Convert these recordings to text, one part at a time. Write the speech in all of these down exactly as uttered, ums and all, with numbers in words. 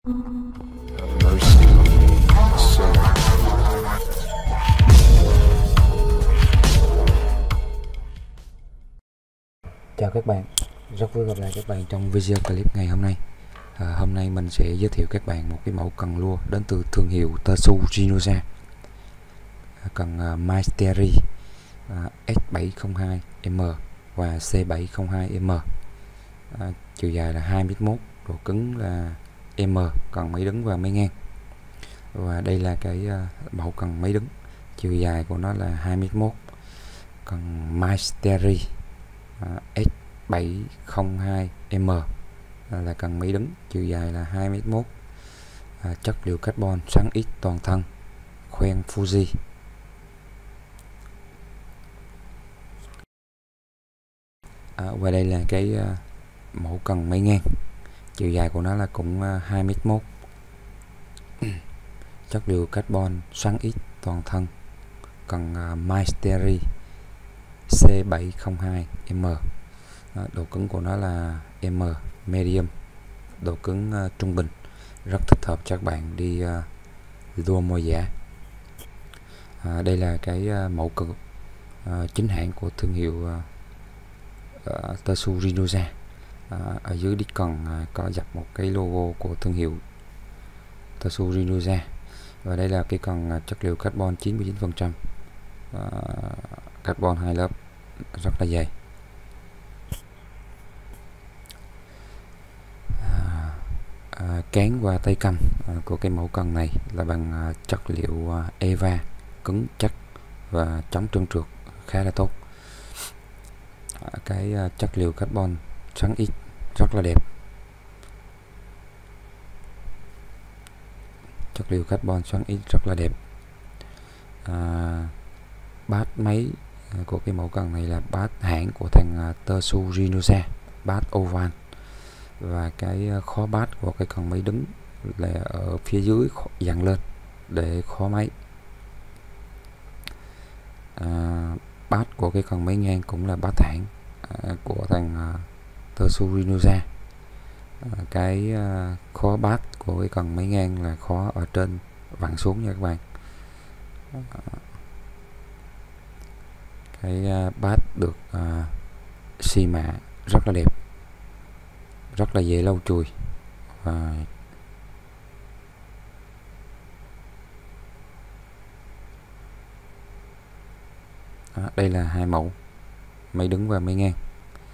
Mercy on me, sinner. Chào các bạn, rất vui gặp lại các bạn trong video clip ngày hôm nay. à, Hôm nay mình sẽ giới thiệu các bạn một cái mẫu cần lua đến từ thương hiệu Tesu Rinoza, cần uh, Mastery uh, S bảy không hai M và C bảy không hai M. à, Chiều dài là hai mét mốt, độ cứng là M, cần máy đứng và máy ngang. Và đây là cái uh, mẫu cần máy đứng, chiều dài của nó là hai mét mốt, cần Mastery uh, S bảy không hai M là cần máy đứng, chiều dài là hai mét mốt, à, chất liệu carbon sáng ít toàn thân, khoen Fuji. à, và đây là cái uh, mẫu cần máy ngang, chiều dài của nó là cũng uh, hai mét mốt, chất liệu carbon sáng ít toàn thân, cần uh, Mastery C bảy không hai M. à, độ cứng của nó là M medium, độ cứng uh, trung bình, rất thích hợp cho các bạn đi uh, đua mồi giả. à, đây là cái uh, mẫu cực uh, chính hãng của thương hiệu uh, uh, Tesu Rinoza. uh, ở dưới đít cần uh, có dập một cái logo của thương hiệu Tesu Rinoza, và đây là cái cần uh, chất liệu carbon chín mươi chín phần trăm, uh, carbon hai lớp, rất là dày. À, cán và tay cầm à, của cái mẫu cần này là bằng à, chất liệu à, Eva, cứng chắc và chống trơn trượt khá là tốt. à, cái à, chất liệu carbon sáng ít rất là đẹp, chất liệu carbon sáng ít rất là đẹp. à, bát máy à, của cái mẫu cần này là bát hãng của thằng à, Tesu Rinoza, bát oval. Và cái khó bát của cái cần máy đứng là ở phía dưới dặn lên để khó máy. à, bát của cái cần máy ngang cũng là bát hãng à, của thằng uh, Tesu Rinoza. à, cái uh, khó bát của cái cần máy ngang là khó ở trên vặn xuống nha các bạn. à, cái uh, bát được uh, xi mạ rất là đẹp, rất là dễ lau chùi. Và à, đây là hai mẫu máy đứng và máy ngang.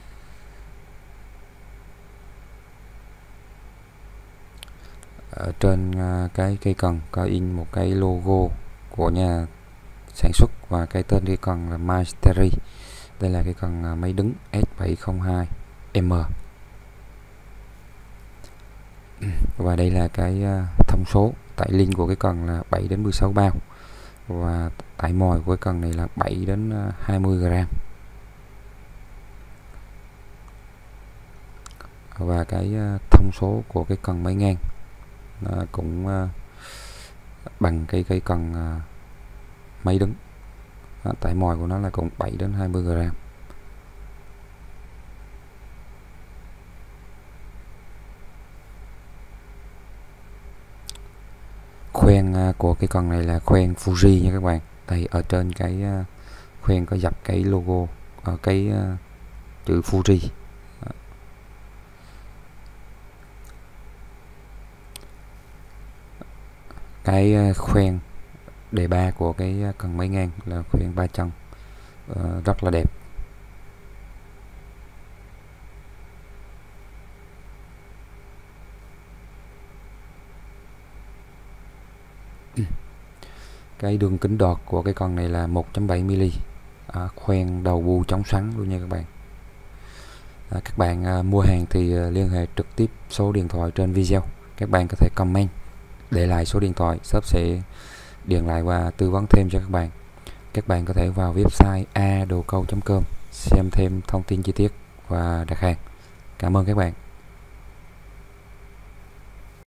Ở trên uh, cái cây cần có in một cái logo của nhà sản xuất và cái tên cây cần là Mastery. Đây là cái cần uh, máy đứng S bảy không hai M. Và đây là cái uh, thông số tải link của cái cần là bảy đến mười sáu bao, và tải mồi của cái cần này là bảy đến uh, hai mươi gram. Và cái uh, thông số của cái cần máy ngang nó cũng uh, bằng cái cây cần uh, máy đứng. Đó, tải mồi của nó là cũng bảy đến hai mươi gram. Khoen uh, của cái con này là khoen Fuji nha các bạn. Đây ở trên cái uh, khoen có dập cái logo, ở cái uh, chữ Fuji. Cái uh, khoen đề ba của cái uh, cần máy ngang là khoen ba chân, uh, rất là đẹp. Cái đường kính đọt của cái con này là một chấm bảy mi-li-mét, à, khoen đầu bu chống xoắn luôn nha các bạn. à, Các bạn à, mua hàng thì à, liên hệ trực tiếp số điện thoại trên video. Các bạn có thể comment để lại số điện thoại, shop sẽ điện lại và tư vấn thêm cho các bạn. Các bạn có thể vào website a đồ câu chấm com xem thêm thông tin chi tiết và đặt hàng. Cảm ơn các bạn.